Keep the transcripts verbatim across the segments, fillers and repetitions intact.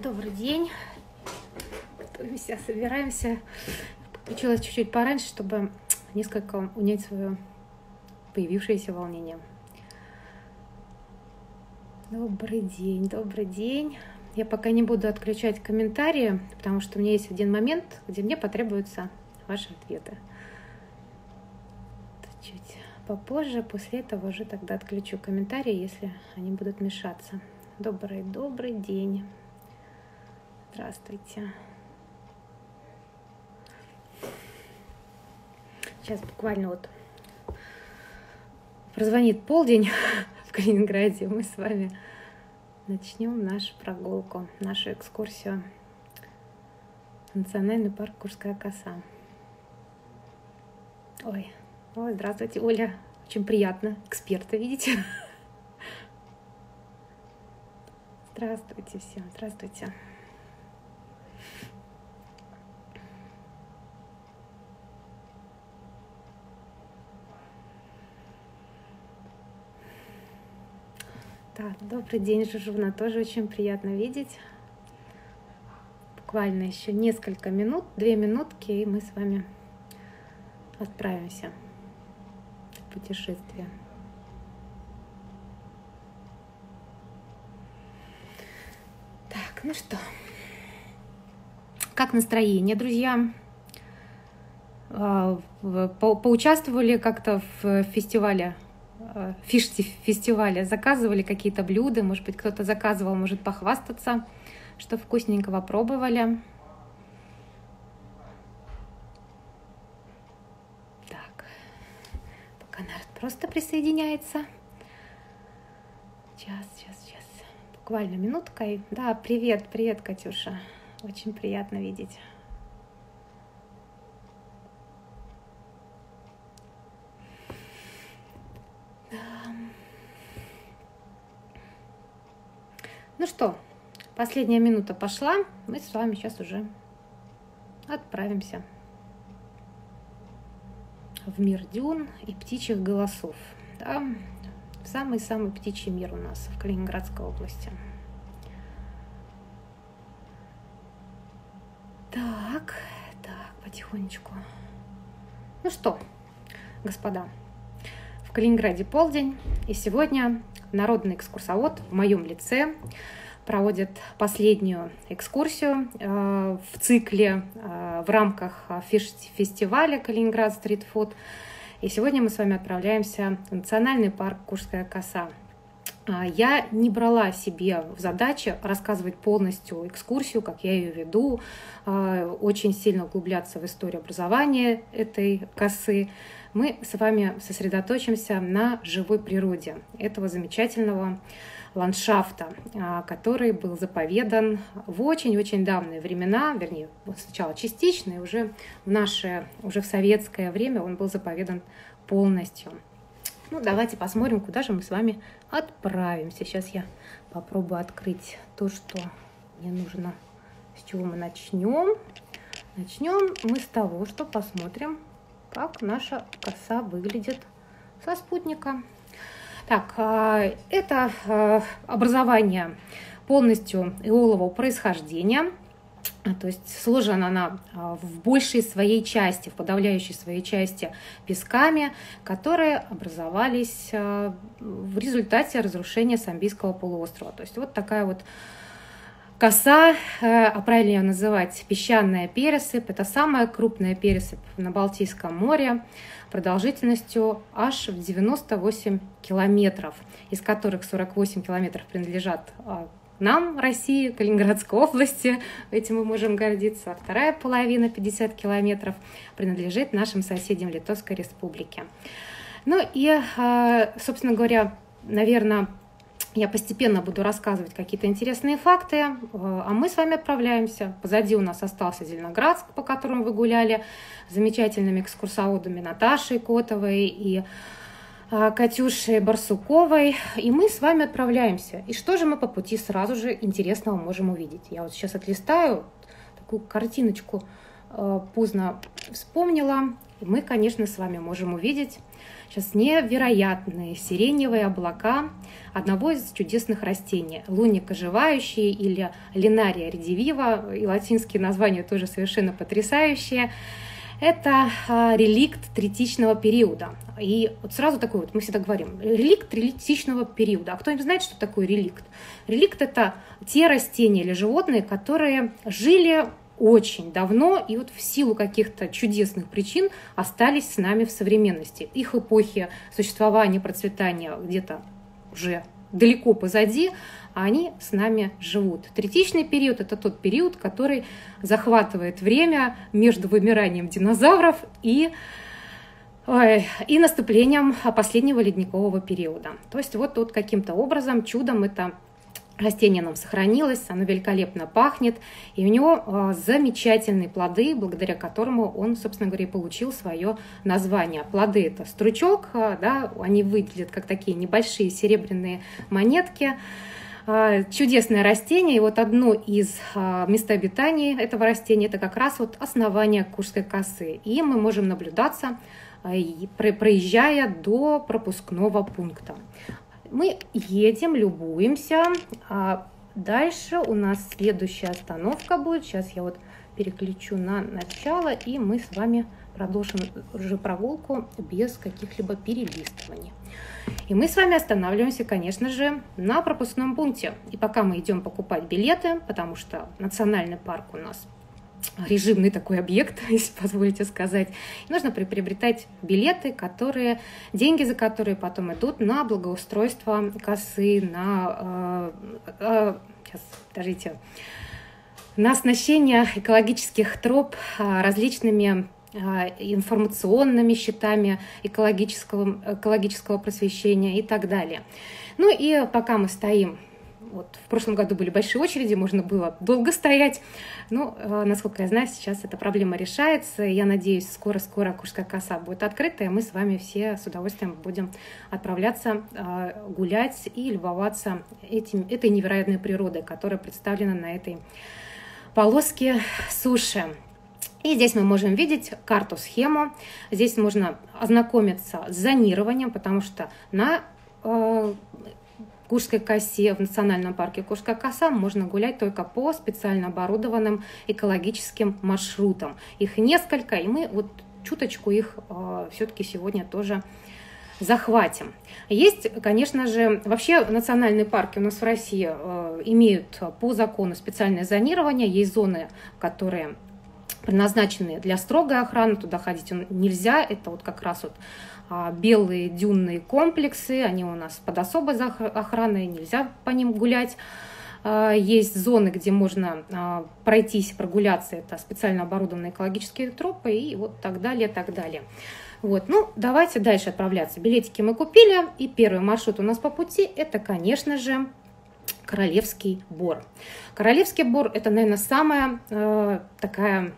Добрый день. Готовимся, собираемся. Подключилась чуть-чуть пораньше, чтобы несколько унять свое появившееся волнение. Добрый день, добрый день. Я пока не буду отключать комментарии, потому что у меня есть один момент, где мне потребуются ваши ответы. Чуть попозже, после этого уже тогда отключу комментарии, если они будут мешаться. Добрый, добрый день. Здравствуйте. Сейчас буквально вот прозвонит полдень в Калининграде. Мы с вами начнем нашу прогулку, нашу экскурсию в Национальный парк Курская коса. Ой, ой, здравствуйте, Оля. Очень приятно эксперта видеть. Здравствуйте всем, здравствуйте. Так, добрый день, Жужуна, тоже очень приятно видеть. Буквально еще несколько минут, две минутки, и мы с вами отправимся в путешествие. Так, ну что, как настроение, друзья? По поучаствовали как-то в фестивале? Фиш-фестиваля, заказывали какие-то блюда, может быть, кто-то заказывал, может похвастаться, что вкусненького пробовали. Так, пока народ просто присоединяется. Сейчас, сейчас, сейчас, буквально минуткой. Да, привет, привет, Катюша, очень приятно видеть. Ну что, последняя минута пошла, мы с вами сейчас уже отправимся в мир дюн и птичьих голосов, да, в самый-самый птичий мир у нас в Калининградской области. Так, так, потихонечку. Ну что, господа, в Калининграде полдень, и сегодня народный экскурсовод в моем лице проводит последнюю экскурсию э, в цикле э, в рамках фестиваля Калининград стрит-фуд. И сегодня мы с вами отправляемся в Национальный парк Курская коса. Я не брала себе в задачу рассказывать полностью экскурсию, как я ее веду, очень сильно углубляться в историю образования этой косы. Мы с вами сосредоточимся на живой природе этого замечательного ландшафта, который был заповедан в очень-очень давние времена, вернее, сначала частично, и уже в наше, уже в советское время он был заповедан полностью. Ну, давайте посмотрим, куда же мы с вами отправимся. Сейчас я попробую открыть то, что мне нужно, с чего мы начнем. Начнем мы с того, что посмотрим, как наша коса выглядит со спутника. Так, это образование полностью эолового происхождения. То есть сложена она в большей своей части, в подавляющей своей части песками, которые образовались в результате разрушения Самбийского полуострова. То есть вот такая вот коса, а правильно ее называть песчаная пересыпь. Это самая крупная пересыпь на Балтийском море продолжительностью аж в девяносто восемь километров, из которых сорок восемь километров принадлежат нам, России, Калининградской области, этим мы можем гордиться. Вторая половина, пятьдесят километров, принадлежит нашим соседям Литовской Республики. Ну и, собственно говоря, наверное, я постепенно буду рассказывать какие-то интересные факты, а мы с вами отправляемся. Позади у нас остался Зеленоградск, по которому вы гуляли, с замечательными экскурсоводами Наташей Котовой и Катюшей Барсуковой, и мы с вами отправляемся. И что же мы по пути сразу же интересного можем увидеть? Я вот сейчас отлистаю такую картиночку, поздно вспомнила. И мы, конечно, с вами можем увидеть сейчас невероятные сиреневые облака одного из чудесных растений. Лунник оживающий или Линария редивива, и латинские названия тоже совершенно потрясающие. Это а, реликт третичного периода. И вот сразу такой вот, мы всегда говорим, реликт третичного периода. А кто-нибудь знает, что такое реликт? Реликт – это те растения или животные, которые жили очень давно и вот в силу каких-то чудесных причин остались с нами в современности. Их эпохи существования, процветания где-то уже далеко позади, а они с нами живут. Третичный период – это тот период, который захватывает время между вымиранием динозавров и, ой, и наступлением последнего ледникового периода. То есть вот тут каким-то образом, чудом это растение нам сохранилось, оно великолепно пахнет, и у него э, замечательные плоды, благодаря которому он, собственно говоря, и получил свое название. Плоды – это стручок, э, да, они выглядят как такие небольшие серебряные монетки. Э, чудесное растение, и вот одно из э, мест обитания этого растения – это как раз вот основание Куршской косы. И мы можем наблюдаться, э, проезжая до пропускного пункта. Мы едем, любуемся, а дальше у нас следующая остановка будет. Сейчас я вот переключу на начало, и мы с вами продолжим уже прогулку без каких-либо перелистываний. И мы с вами останавливаемся, конечно же, на пропускном пункте. И пока мы идем покупать билеты, потому что национальный парк у нас режимный такой объект, если позволите сказать. И нужно приобретать билеты, которые, деньги за которые потом идут на благоустройство косы, на, э, э, сейчас, подождите, на оснащение экологических троп э, различными э, информационными щитами экологического, экологического просвещения и так далее. Ну и пока мы стоим, вот в прошлом году были большие очереди, можно было долго стоять. Но, насколько я знаю, сейчас эта проблема решается. Я надеюсь, скоро-скоро Куршская коса будет открыта, и мы с вами все с удовольствием будем отправляться гулять и любоваться этим, этой невероятной природой, которая представлена на этой полоске суши. И здесь мы можем видеть карту-схему. Здесь можно ознакомиться с зонированием, потому что на Куршской косе, в национальном парке Куршская коса можно гулять только по специально оборудованным экологическим маршрутам. Их несколько, и мы вот чуточку их э, все-таки сегодня тоже захватим. Есть, конечно же, вообще национальные парки у нас в России э, имеют по закону специальное зонирование. Есть зоны, которые предназначены для строгой охраны, туда ходить нельзя. Это вот как раз вот белые дюнные комплексы, они у нас под особой охраной, нельзя по ним гулять. Есть зоны, где можно пройтись, прогуляться, это специально оборудованные экологические тропы и вот так далее, так далее. Вот, ну, давайте дальше отправляться. Билетики мы купили, и первый маршрут у нас по пути, это, конечно же, Королевский Бор. Королевский Бор – это, наверное, самая э, такая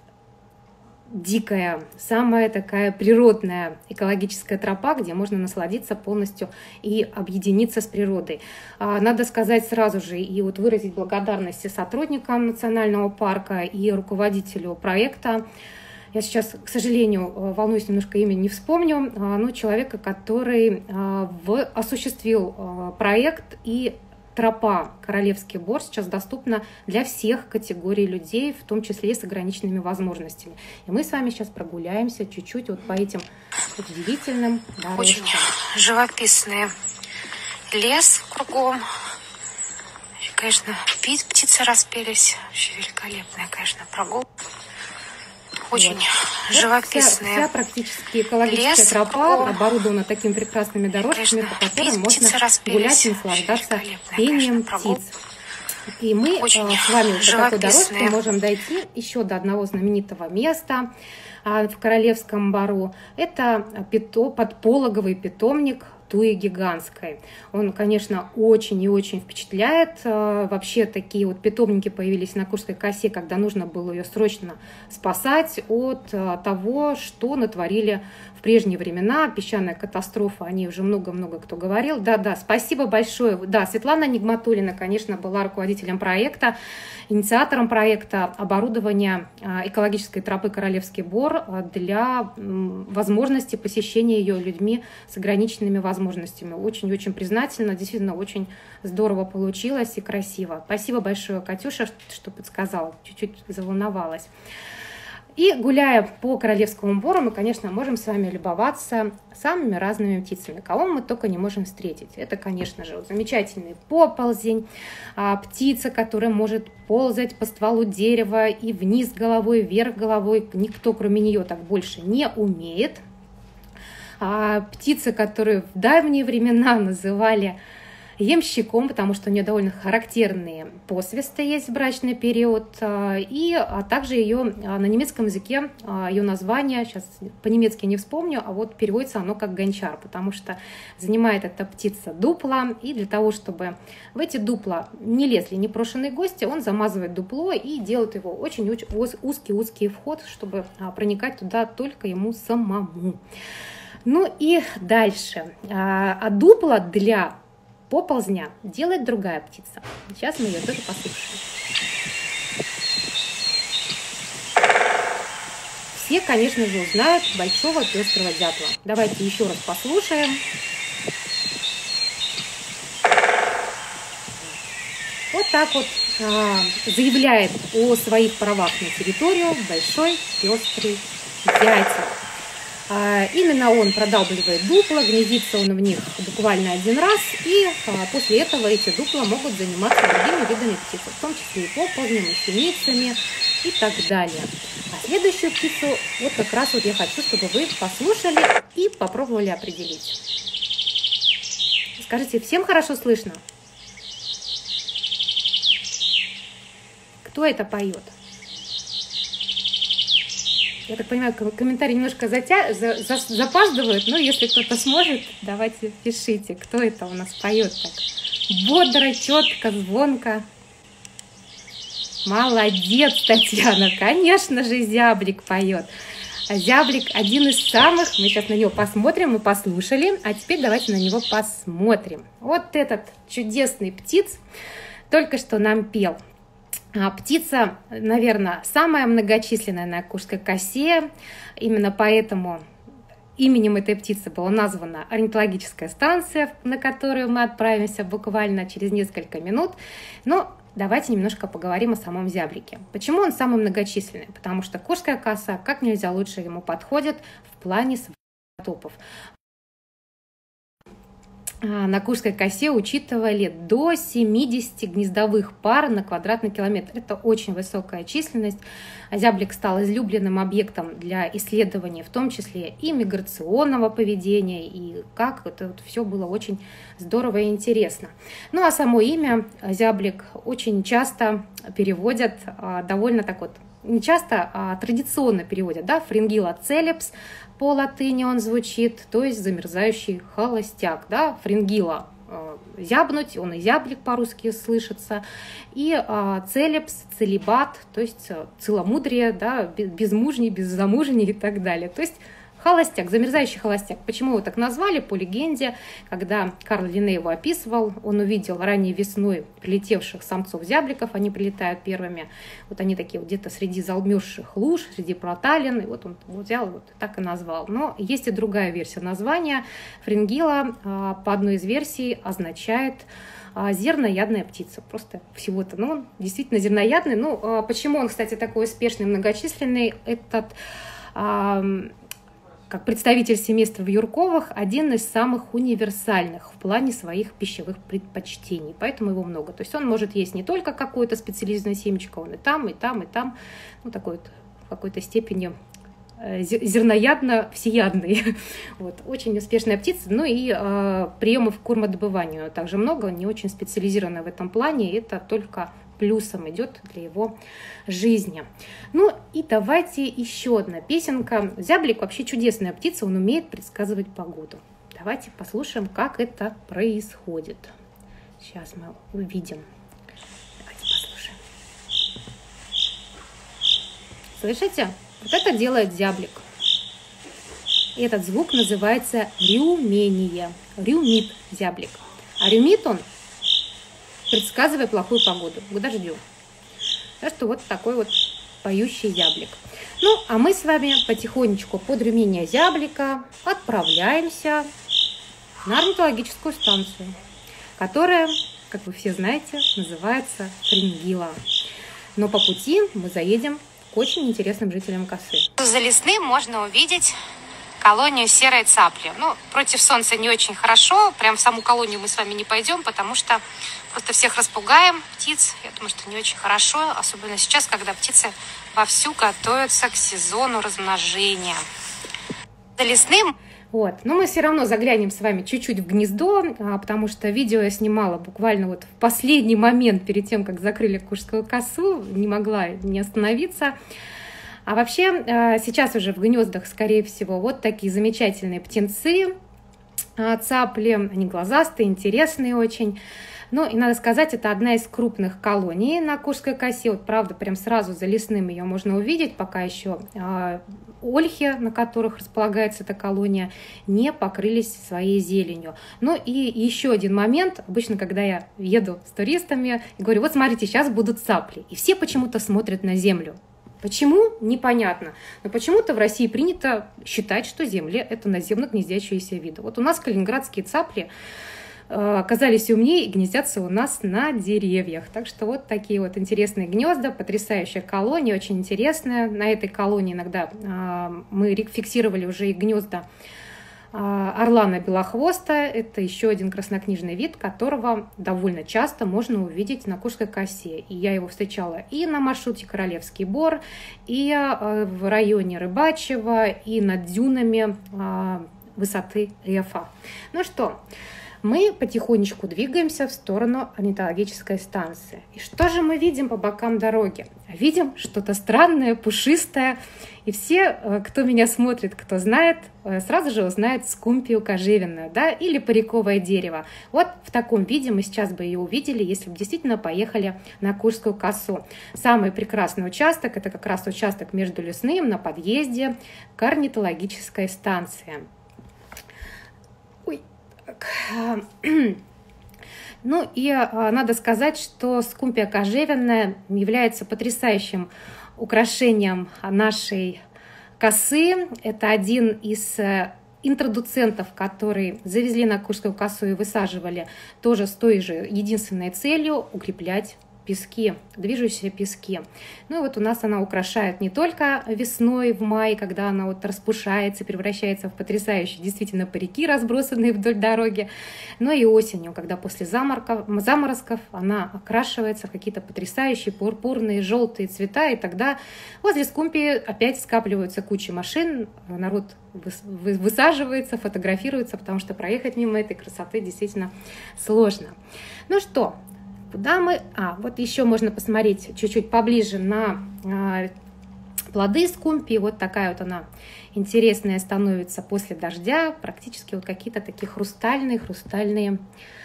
дикая, самая такая природная экологическая тропа, где можно насладиться полностью и объединиться с природой. Надо сказать сразу же и вот выразить благодарность и сотрудникам национального парка, и руководителю проекта. Я сейчас, к сожалению, волнуюсь, немножко имя не вспомню, но человека, который осуществил проект, и тропа Королевский Бор сейчас доступна для всех категорий людей, в том числе и с ограниченными возможностями. И мы с вами сейчас прогуляемся чуть-чуть вот по этим удивительным дорожкам. Очень живописный лес кругом. И, конечно, птицы распелись. Очень великолепная, конечно, прогулка. Очень вот. живописная. Вся, вся практически экологическая лес, тропа кругом. оборудована такими прекрасными дорожками, по которым можно гулять и наслаждаться пением птиц. И мы Очень с вами по такой дорожке можем дойти еще до одного знаменитого места в Королевском Бору. Это пито, подпологовый питомник туи гигантской. Он, конечно, очень и очень впечатляет. Вообще такие вот питомники появились на Курской косе, когда нужно было ее срочно спасать от того, что натворили в прежние времена. Песчаная катастрофа, о ней уже много-много кто говорил. Да-да, спасибо большое. Да, Светлана Нигматуллина, конечно, была руководителем проекта, инициатором проекта оборудования экологической тропы Королевский Бор для возможности посещения ее людьми с ограниченными возможностями. Очень-очень признательна, действительно очень здорово получилось и красиво. Спасибо большое, Катюша, что подсказала, чуть-чуть заволновалась. И гуляя по Королевскому Бору, мы, конечно, можем с вами любоваться самыми разными птицами, кого мы только не можем встретить. Это, конечно же, замечательный поползень, птица, которая может ползать по стволу дерева и вниз головой, вверх головой. Никто, кроме нее, так больше не умеет. Птица, которую в давние времена называли ямщиком, потому что у нее довольно характерные посвисты есть в брачный период, и а также ее на немецком языке, ее название, сейчас по-немецки не вспомню, а вот переводится оно как гончар, потому что занимает эта птица дупла, и для того, чтобы в эти дупла не лезли непрошенные гости, он замазывает дупло и делает его очень узкий-узкий вход, чтобы проникать туда только ему самому. Ну и дальше. А дупла для поползня делает другая птица. Сейчас мы ее тоже послушаем. Все, конечно же, узнают большого пестрого дятла. Давайте еще раз послушаем. Вот так вот а, заявляет о своих правах на территорию большой пестрый дятел. Именно он продалбливает дупла, гнездится он в них буквально один раз, и после этого эти дупла могут заниматься другими видами птиц, в том числе и поползнями, синицами и так далее. А следующую птицу вот как раз вот я хочу, чтобы вы послушали и попробовали определить. Скажите, всем хорошо слышно? Кто это поет? Я так понимаю, комментарии немножко затя... за... За... запаздывают, но если кто-то сможет, давайте пишите, кто это у нас поет так. Бодро, четко, звонко. Молодец, Татьяна, конечно же, зяблик поет. А зяблик один из самых, мы сейчас на него посмотрим, мы послушали, а теперь давайте на него посмотрим. Вот этот чудесный птиц только что нам пел. Птица, наверное, самая многочисленная на Курской косе. Именно поэтому именем этой птицы была названа орнитологическая станция, на которую мы отправимся буквально через несколько минут. Но давайте немножко поговорим о самом зяблике. Почему он самый многочисленный? Потому что Курская коса как нельзя лучше ему подходит в плане своих топов. На Курской косе учитывали до семидесяти гнездовых пар на квадратный километр. Это очень высокая численность. Зяблик стал излюбленным объектом для исследований, в том числе и миграционного поведения, и как это вот все было очень здорово и интересно. Ну а само имя зяблик очень часто переводят довольно так вот, не часто, а традиционно переводят, да, фрингила целепс, по латыни он звучит, то есть замерзающий холостяк, да, фрингила э, зябнуть, он и зяблик по-русски слышится, и э, целепс, целибат, то есть целомудрие, да, безмужний, беззамужний и так далее, то есть холостяк, замерзающий холостяк. Почему его так назвали? По легенде, когда Карл Линней его описывал, он увидел ранней весной прилетевших самцов-зябликов, они прилетают первыми, вот они такие вот где-то среди залмерзших луж, среди проталин, и вот он вот взял, вот так и назвал. Но есть и другая версия названия. Фрингила, по одной из версий, означает зерноядная птица, просто всего-то. Но он действительно зерноядный. Ну, почему он, кстати, такой успешный, многочисленный? Этот... как представитель семейства вьюрковых, один из самых универсальных в плане своих пищевых предпочтений, поэтому его много. То есть он может есть не только какое-то специализированное семечко, он и там, и там, и там, ну такой вот в какой-то степени зерноядно-всеядный. Вот. Очень успешная птица. Ну и э, приемов кормодобывания также много, не очень специализированная в этом плане, это только плюсом идет для его жизни. Ну и давайте еще одна песенка. Зяблик вообще чудесная птица, он умеет предсказывать погоду. Давайте послушаем, как это происходит. Сейчас мы увидим. Давайте послушаем. Слышите? Вот это делает зяблик. И этот звук называется рюмение. Рюмит зяблик. А рюмит он, предсказывая плохую погоду, к дождю. Так что вот такой вот поющий зяблик. Ну, а мы с вами потихонечку под рюмение зяблика отправляемся на орнитологическую станцию, которая, как вы все знаете, называется Фрингила. Но по пути мы заедем к очень интересным жителям косы. За лесным можно увидеть колонию серой цапли. Ну, против солнца не очень хорошо. Прям в саму колонию мы с вами не пойдем, потому что просто всех распугаем, птиц. Я думаю, что не очень хорошо, особенно сейчас, когда птицы вовсю готовятся к сезону размножения. За лесным... Вот. Но мы все равно заглянем с вами чуть-чуть в гнездо, потому что видео я снимала буквально вот в последний момент перед тем, как закрыли Куршскую косу, не могла не остановиться. А вообще сейчас уже в гнездах, скорее всего, вот такие замечательные птенцы, цапли, они глазастые, интересные очень. Ну и надо сказать, это одна из крупных колоний на Куршской косе. Вот правда, прям сразу за лесным ее можно увидеть, пока еще э, ольхи, на которых располагается эта колония, не покрылись своей зеленью. Ну и еще один момент. Обычно, когда я еду с туристами, я говорю, вот смотрите, сейчас будут цапли. И все почему-то смотрят на землю. Почему? Непонятно. Но почему-то в России принято считать, что земля – это наземно гнездящиеся виды. Вот у нас калининградские цапли оказались умнее и гнездятся у нас на деревьях. Так что вот такие вот интересные гнезда, потрясающая колония, очень интересная. На этой колонии иногда э, мы фиксировали уже и гнезда э, орлана белохвоста. Это еще один краснокнижный вид, которого довольно часто можно увидеть на Куршской косе. И я его встречала и на маршруте Королевский Бор, и э, в районе Рыбачьего, и над дюнами э, высоты Рефа. Ну что, мы потихонечку двигаемся в сторону орнитологической станции. И что же мы видим по бокам дороги? Видим что-то странное, пушистое. И все, кто меня смотрит, кто знает, сразу же узнают скумпию кожевенную, да, или париковое дерево. Вот в таком виде мы сейчас бы ее увидели, если бы действительно поехали на Куршскую косу. Самый прекрасный участок – это как раз участок между лесным на подъезде к орнитологической станции. Ну и надо сказать, что скумпия кожевенная является потрясающим украшением нашей косы. Это один из интродуцентов, которые завезли на Куршскую косу и высаживали тоже с той же единственной целью – укреплять пески, движущиеся пески. Ну и вот у нас она украшает не только весной, в мае, когда она вот распушается, превращается в потрясающие действительно парики, разбросанные вдоль дороги, но и осенью, когда после заморозков, заморозков она окрашивается в какие-то потрясающие пурпурные, желтые цвета, и тогда возле скумпии опять скапливаются кучи машин, народ высаживается, фотографируется, потому что проехать мимо этой красоты действительно сложно. Ну что, куда мы... А, вот еще можно посмотреть чуть-чуть поближе на а, плоды скумпии. Вот такая вот она интересная становится после дождя. Практически вот какие-то такие хрустальные, хрустальные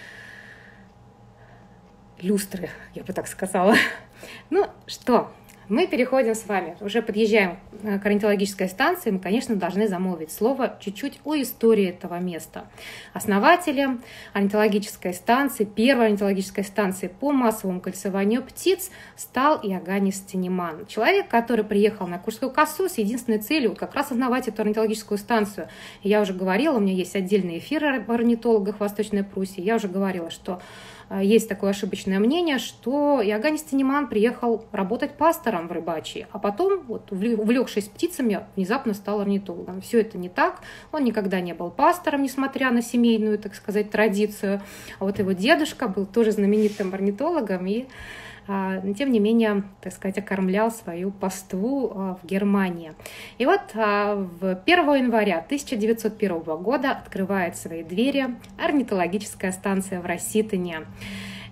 люстры, я бы так сказала. Ну что, мы переходим с вами, уже подъезжаем к орнитологической станции, мы, конечно, должны замолвить слово чуть-чуть о истории этого места. Основателем орнитологической станции, первой орнитологической станции по массовому кольцеванию птиц стал Иоганнис Цинеман. Человек, который приехал на Куршскую косу с единственной целью как раз основать эту орнитологическую станцию. Я уже говорила, у меня есть отдельный эфир об орнитологах Восточной Пруссии, я уже говорила, что есть такое ошибочное мнение, что Иоганнис Цинеман приехал работать пастором в Рыбачье, а потом, вот, увлекшись птицами, внезапно стал орнитологом. Все это не так. Он никогда не был пастором, несмотря на семейную, так сказать, традицию. А вот его дедушка был тоже знаменитым орнитологом и, тем не менее, так сказать, окормлял свою паству в Германии. И вот первого января тысяча девятьсот первого года открывает свои двери орнитологическая станция в Расситоне.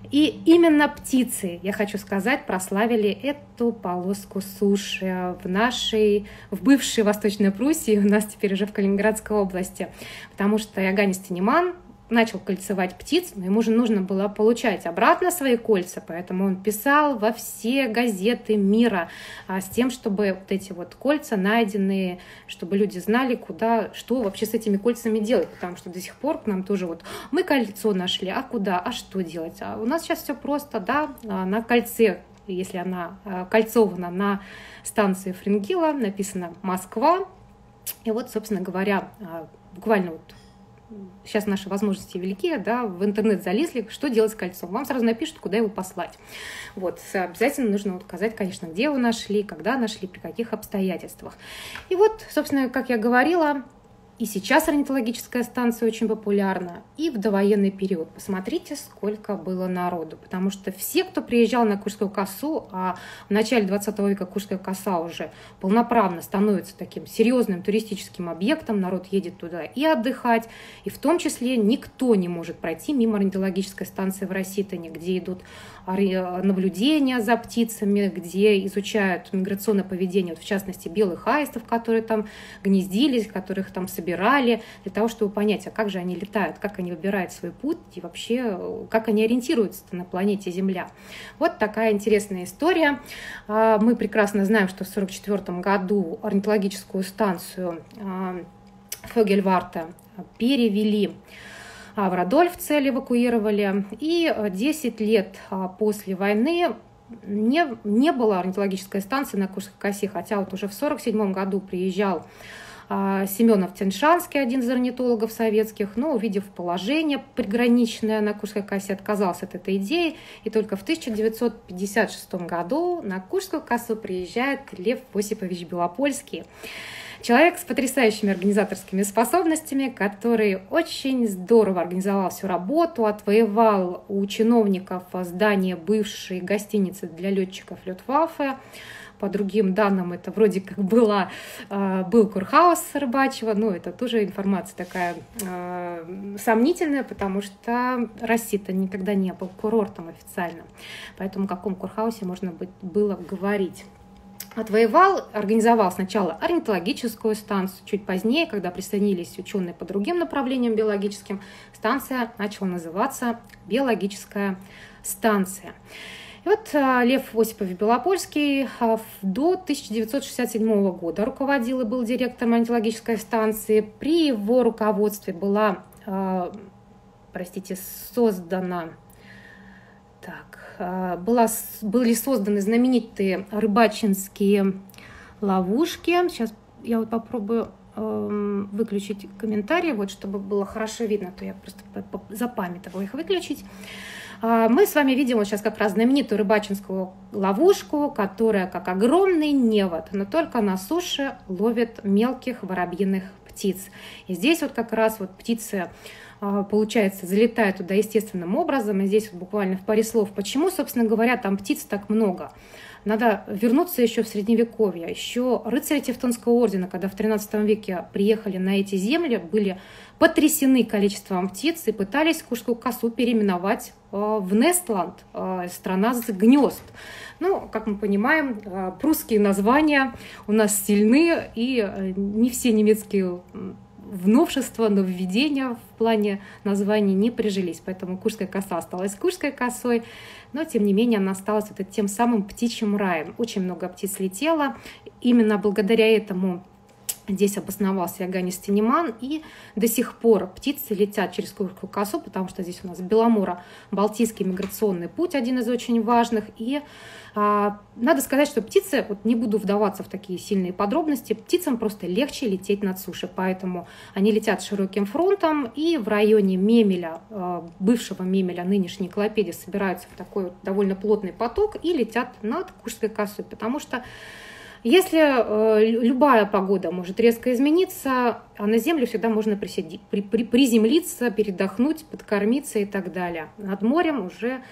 И именно птицы, я хочу сказать, прославили эту полоску суши в нашей, в бывшей Восточной Пруссии, у нас теперь уже в Калининградской области, потому что Иоганнис Тинеман начал кольцевать птиц, но ему же нужно было получать обратно свои кольца, поэтому он писал во все газеты мира а, с тем, чтобы вот эти вот кольца найденные, чтобы люди знали, куда, что вообще с этими кольцами делать, потому что до сих пор к нам тоже вот мы кольцо нашли, а куда, а что делать? А у нас сейчас все просто, да, на кольце, если она кольцована на станции Фрингила, написано «Москва», и вот, собственно говоря, буквально вот сейчас наши возможности велики, да, в интернет залезли, что делать с кольцом. Вам сразу напишут, куда его послать. Вот, обязательно нужно указать, конечно, где его нашли, когда нашли, при каких обстоятельствах. И вот, собственно, как я говорила, и сейчас орнитологическая станция очень популярна, и в довоенный период. Посмотрите, сколько было народу, потому что все, кто приезжал на Куршскую косу, а в начале двадцатого века Куршская коса уже полноправно становится таким серьезным туристическим объектом, народ едет туда и отдыхать, и в том числе никто не может пройти мимо орнитологической станции в Расситоне, где идут наблюдения за птицами, где изучают миграционное поведение, вот в частности, белых аистов, которые там гнездились, которых там собирали, для того, чтобы понять, а как же они летают, как они выбирают свой путь и вообще, как они ориентируются на планете Земля. Вот такая интересная история. Мы прекрасно знаем, что в сорок четвёртом году орнитологическую станцию Фогельварта перевели в Радольфцель, эвакуировали, и десять лет после войны не, не было орнитологической станции на Куршской косе, хотя вот уже в сорок седьмом году приезжал Семенов Тяньшанский, один из орнитологов советских, но, увидев положение приграничное на Куршской косе, отказался от этой идеи, и только в тысяча девятьсот пятьдесят шестом году на Куршскую косу приезжает Лев Осипович Белопольский. Человек с потрясающими организаторскими способностями, который очень здорово организовал всю работу, отвоевал у чиновников здание бывшей гостиницы для летчиков Люфтваффе. По другим данным, это вроде как была, был курхаус Рыбачева, но это тоже информация такая э, сомнительная, потому что Расситон никогда не был курортом официально. Поэтому о каком курхаусе можно было говорить. Отвоевал, организовал сначала орнитологическую станцию, чуть позднее, когда присоединились ученые по другим направлениям биологическим, станция начала называться биологическая станция. И вот Лев Осипович Белопольский до тысяча девятьсот шестьдесят седьмого года руководил и был директором орнитологической станции. При его руководстве была, простите, создана... Так, была, были созданы знаменитые рыбачинские ловушки. Сейчас я вот попробую э, выключить комментарии, вот, чтобы было хорошо видно, то я просто запамятовала их выключить. Мы с вами видим вот сейчас как раз знаменитую рыбачинскую ловушку, которая как огромный невод, но только на суше ловит мелких воробьиных птиц. И здесь вот как раз вот птицы, получается, залетают туда естественным образом. И здесь вот буквально в паре слов, почему, собственно говоря, там птиц так много. Надо вернуться еще в Средневековье. Еще рыцари Тевтонского ордена, когда в тринадцатом веке приехали на эти земли, были потрясены количеством птиц и пытались Куршскую косу переименовать в Нестланд, страна с гнезд. Ну, как мы понимаем, прусские названия у нас сильны, и не все немецкие новшества, нововведения в плане названий не прижились. Поэтому Куршская коса осталась Куршской косой, но, тем не менее, она осталась это тем самым птичьим раем. Очень много птиц летело. Именно благодаря этому здесь обосновался Иоганнис Тинеман, и до сих пор птицы летят через Куршскую косу, потому что здесь у нас Беломоро-Балтийский миграционный путь, один из очень важных. И а, надо сказать, что птицы, вот не буду вдаваться в такие сильные подробности, птицам просто легче лететь над сушей, поэтому они летят широким фронтом, и в районе Мемеля, бывшего Мемеля, нынешней Клопеди, собираются в такой вот довольно плотный поток и летят над Куршской косой, потому что если э, любая погода может резко измениться, а на землю всегда можно присиди, при, при, приземлиться, передохнуть, подкормиться и так далее. Над морем уже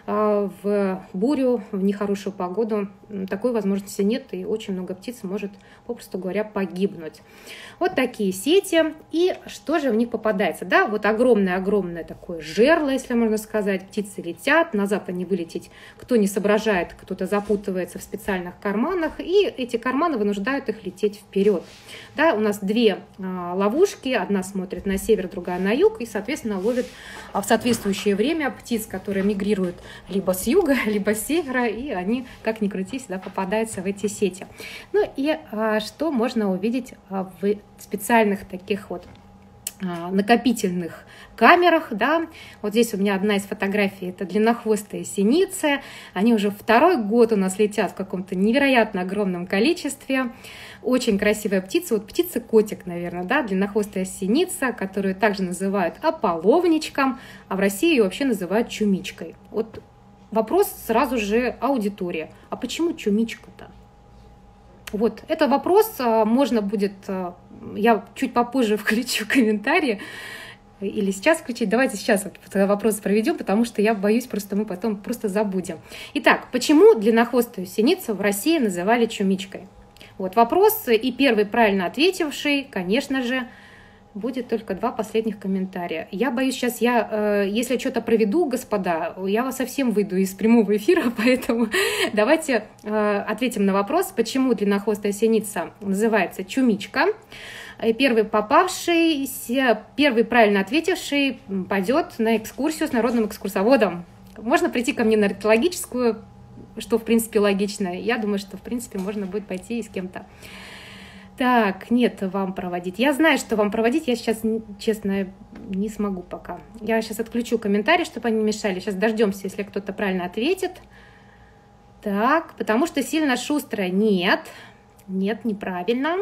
в бурю, в нехорошую погоду такой возможности нет, и очень много птиц может, попросту говоря, погибнуть. Вот такие сети. И что же в них попадается? Да, вот огромное-огромное такое жерло, если можно сказать. Птицы летят, назад они вылететь. Кто не соображает, кто-то запутывается в специальных карманах, и эти карманы вынуждают их лететь вперед. Да, у нас две а, ловушки, одна смотрит на север, другая на юг, и, соответственно, ловит а, в соответствующее время птиц, которые мигрируют либо с юга, либо с севера, и они, как ни крути, всегда попадаются в эти сети. Ну и а, что можно увидеть а, в специальных таких вот а, накопительных камерах, да, вот здесь у меня одна из фотографий, это длиннохвостые синицы, они уже второй год у нас летят в каком-то невероятно огромном количестве, очень красивая птица, вот птица-котик, наверное, да, длиннохвостая синица, которую также называют ополовничком, а в России ее вообще называют чумичкой. Вот вопрос сразу же аудитория, а почему чумичка-то? Вот, это вопрос можно будет, я чуть попозже включу комментарии, или сейчас включить. Давайте сейчас вот вопрос проведем, потому что я боюсь, просто мы потом просто забудем. Итак, почему длиннохвостую синицу в России называли чумичкой? Вот вопрос, и первый правильно ответивший, конечно же, будет только два последних комментария. Я боюсь сейчас, я, э, если я что-то проведу, господа, я вас совсем выйду из прямого эфира, поэтому давайте э, ответим на вопрос, почему длиннохвостая синица называется чумичка. И первый попавший, первый правильно ответивший пойдет на экскурсию с народным экскурсоводом. Можно прийти ко мне на орнитологическую, что в принципе логично. Я думаю, что в принципе можно будет пойти и с кем-то. Так, нет, вам проводить. Я знаю, что вам проводить, я сейчас, честно, не смогу пока. Я сейчас отключу комментарии, чтобы они не мешали. Сейчас дождемся, если кто-то правильно ответит. Так, потому что сильно шустрая. Нет, нет, неправильно.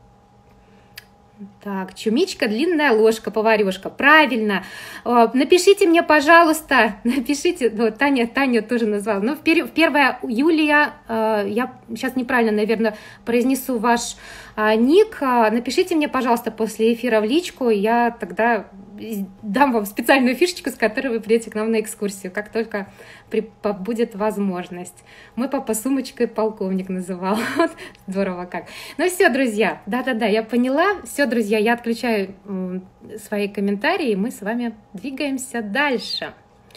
Так, чумичка, длинная ложка, поварешка. Правильно. Напишите мне, пожалуйста, напишите, ну, Таня, Таня тоже назвала. Ну, в первое июля, я сейчас неправильно, наверное, произнесу ваш ник. Напишите мне, пожалуйста, после эфира в личку, я тогда дам вам специальную фишечку, с которой вы придете к нам на экскурсию, как только при, будет возможность. Мой папа сумочкой полковник называл. Вот, здорово как. Ну все, друзья, да-да-да, я поняла. Все, друзья, я отключаю свои комментарии, и мы с вами двигаемся дальше.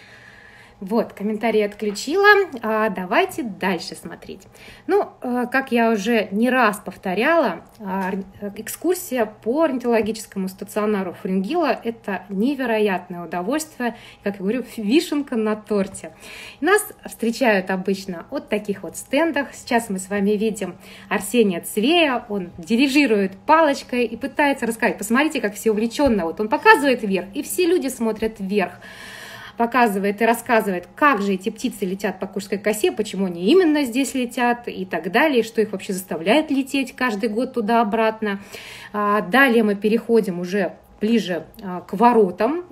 Вот, комментарии отключила. А давайте дальше смотреть. Ну, как я уже не раз повторяла, экскурсия по орнитологическому стационару Фрингилла – это невероятное удовольствие, как я говорю, вишенка на торте. Нас встречают обычно от таких вот стендах. Сейчас мы с вами видим Арсения Цвея, он дирижирует палочкой и пытается рассказать. Посмотрите, как все увлеченно. Вот он показывает вверх, и все люди смотрят вверх. Показывает и рассказывает, как же эти птицы летят по Куршской косе, почему они именно здесь летят и так далее, что их вообще заставляет лететь каждый год туда-обратно. Далее мы переходим уже ближе к воротам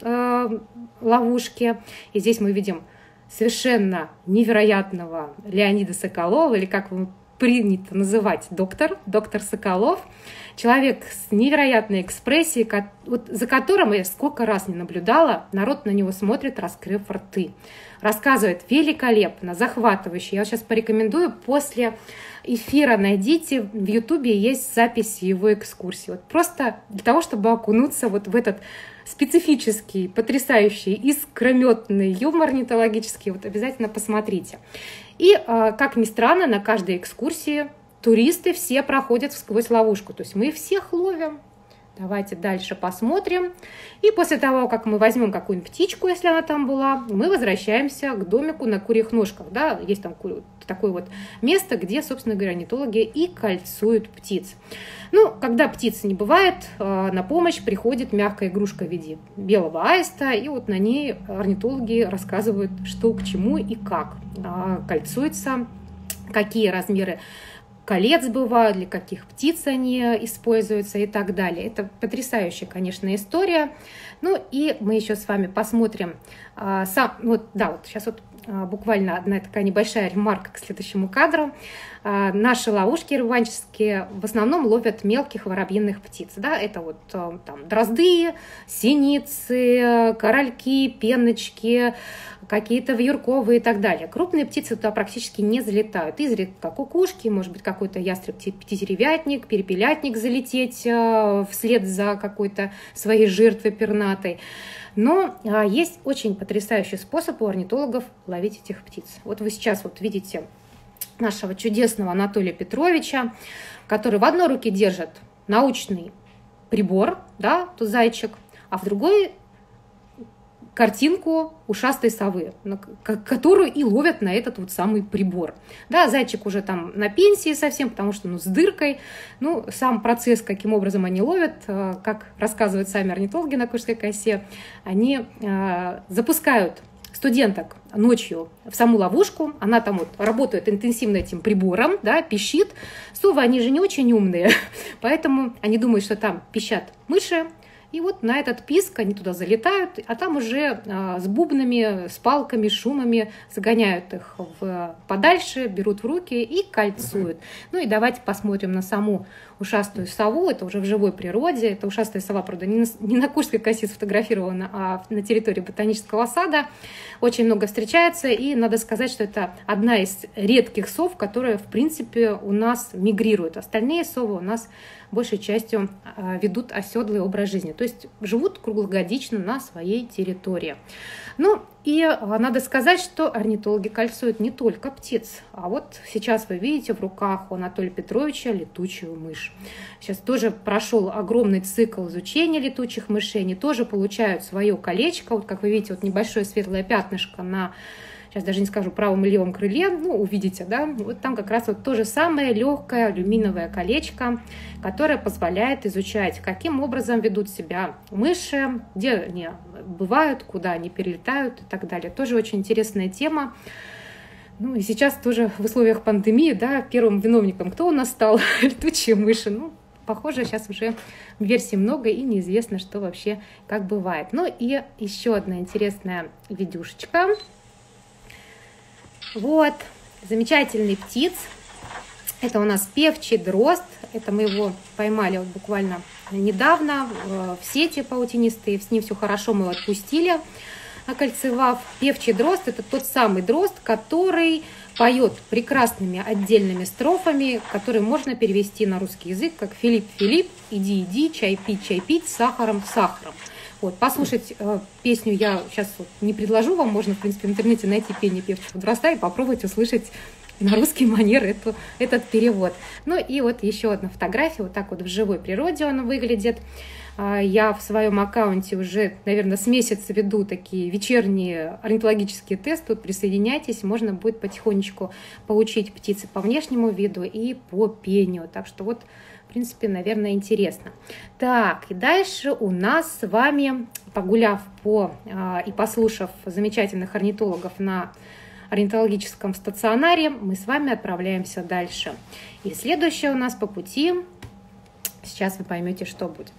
ловушки, и здесь мы видим совершенно невероятного Леонида Соколова, или как его принято называть, доктор, доктор Соколов. Человек с невероятной экспрессией, вот за которым я сколько раз не наблюдала, народ на него смотрит, раскрыв рты. Рассказывает великолепно, захватывающе. Я вот сейчас порекомендую, после эфира найдите, в Ютубе есть запись его экскурсии. Вот просто для того, чтобы окунуться вот в этот специфический, потрясающий, искрометный юмор орнитологический, вот обязательно посмотрите. И, как ни странно, на каждой экскурсии туристы все проходят сквозь ловушку, то есть мы их всех ловим. Давайте дальше посмотрим. И после того, как мы возьмем какую-нибудь птичку, если она там была, мы возвращаемся к домику на курьих ножках. Да? Есть там такое вот место, где, собственно говоря, орнитологи и кольцуют птиц. Ну, когда птицы не бывает, на помощь приходит мягкая игрушка в виде белого аиста, и вот на ней орнитологи рассказывают, что к чему и как кольцуется, какие размеры колец бывают, для каких птиц они используются и так далее. Это потрясающая, конечно, история. Ну и мы еще с вами посмотрим. А, сам, вот, да, вот сейчас вот а, буквально одна такая небольшая ремарка к следующему кадру. А, наши ловушки рыбаческие в основном ловят мелких воробьиных птиц. Да? Это вот а, там дрозды, синицы, корольки, пеночки, какие-то вьюрковые и так далее. Крупные птицы туда практически не залетают. Изредка кукушки, может быть, какой-то ястреб птицеревятник, перепелятник залететь вслед за какой-то своей жертвой пернатой. Но а, есть очень потрясающий способ у орнитологов ловить этих птиц. Вот вы сейчас вот видите нашего чудесного Анатолия Петровича, который в одной руке держит научный прибор, да, тут зайчик, а в другой картинку ушастой совы, которую и ловят на этот вот самый прибор. Да, зайчик уже там на пенсии совсем, потому что ну, с дыркой. Ну, сам процесс, каким образом они ловят, как рассказывают сами орнитологи на Курской косе, они э, запускают студенток ночью в саму ловушку, она там вот работает интенсивно этим прибором, да, пищит. Совы, они же не очень умные, поэтому они думают, что там пищат мыши, и вот на этот писк они туда залетают, а там уже а, с бубнами, с палками, шумами загоняют их в, подальше, берут в руки и кольцуют. Ну и давайте посмотрим на саму ушастую сову, это уже в живой природе. Это ушастая сова, правда, не на, не на Курской косе сфотографирована, а на территории ботанического сада. Очень много встречается, и надо сказать, что это одна из редких сов, которая, в принципе, у нас мигрирует. Остальные совы у нас большей частью ведут оседлый образ жизни, то есть живут круглогодично на своей территории. Ну и надо сказать, что орнитологи кольцуют не только птиц, а вот сейчас вы видите в руках у Анатолия Петровича летучую мышь. Сейчас тоже прошел огромный цикл изучения летучих мышей, они тоже получают свое колечко, вот как вы видите, вот небольшое светлое пятнышко на, сейчас даже не скажу, правом и левом крыле, ну, увидите, да, вот там как раз вот то же самое легкое алюминиевое колечко, которое позволяет изучать, каким образом ведут себя мыши, где они бывают, куда они перелетают и так далее. Тоже очень интересная тема. Ну и сейчас тоже в условиях пандемии, да, первым виновником кто у нас стал? Летучие мыши. Ну, похоже, сейчас уже версий много и неизвестно, что вообще как бывает. Ну и еще одна интересная видюшечка. Вот, замечательный птиц. Это у нас певчий дрозд. Это мы его поймали вот буквально недавно в сети паутинистые. С ним все хорошо, мы его отпустили, окольцевав. Певчий дрозд – это тот самый дрозд, который поет прекрасными отдельными строфами, которые можно перевести на русский язык как «Филипп, Филипп, иди, иди, чай пить, чай пить, сахаром, сахаром». Вот, послушать э, песню я сейчас вот не предложу вам, можно, в принципе, в интернете найти пение певчего дрозда и попробовать услышать на русский манер эту, этот перевод. Ну и вот еще одна фотография, вот так вот в живой природе он выглядит. Я в своем аккаунте уже, наверное, с месяца веду такие вечерние орнитологические тесты. Присоединяйтесь, можно будет потихонечку получить птицы по внешнему виду и по пению. Так что вот, в принципе, наверное, интересно. Так, и дальше у нас с вами, погуляв по и послушав замечательных орнитологов на орнитологическом стационаре, мы с вами отправляемся дальше. И следующее у нас по пути, сейчас вы поймете, что будет.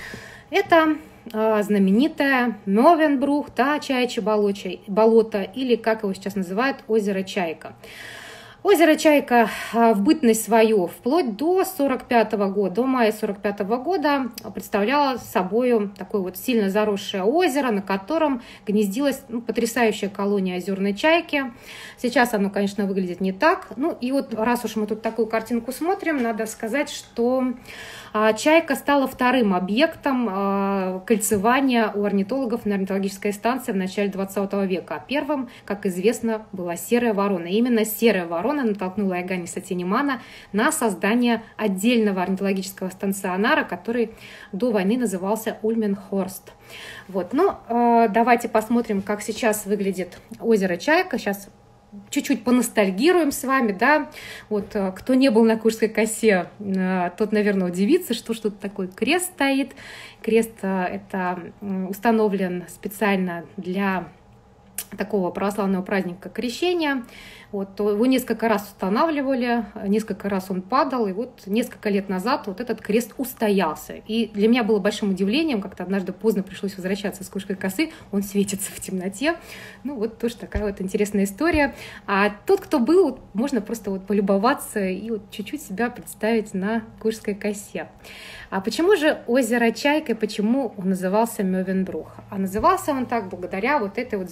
Это э, знаменитое Мёвенбрух, да, Чаячье болото, или, как его сейчас называют, озеро Чайка. Озеро Чайка в бытность свою вплоть до сорок пятого года, до мая сорок пятого года представляло собой такое вот сильно заросшее озеро, на котором гнездилась ну, потрясающая колония озерной чайки. Сейчас оно, конечно, выглядит не так. Ну и вот раз уж мы тут такую картинку смотрим, надо сказать, что чайка стала вторым объектом кольцевания у орнитологов на орнитологической станции в начале двадцатого века. Первым, как известно, была серая ворона. И именно серая ворона натолкнула Иоганниса Тинемана на создание отдельного орнитологического стационара, который до войны назывался Ульменхорст. Вот. Ну, давайте посмотрим, как сейчас выглядит озеро Чайка. Сейчас чуть-чуть поностальгируем с вами, да, вот кто не был на Курской косе, тот, наверное, удивится, что что-то такое крест стоит. Крест это установлен специально для такого православного праздника Крещения. Вот, его несколько раз устанавливали, несколько раз он падал, и вот несколько лет назад вот этот крест устоялся. И для меня было большим удивлением, как-то однажды поздно пришлось возвращаться с Курской косы, он светится в темноте. Ну вот тоже такая вот интересная история. А тот, кто был, вот, можно просто вот полюбоваться и вот чуть-чуть себя представить на Курской косе. А почему же озеро Чайка, почему он назывался Мёвенбрух? А назывался он так благодаря вот этой вот замечательной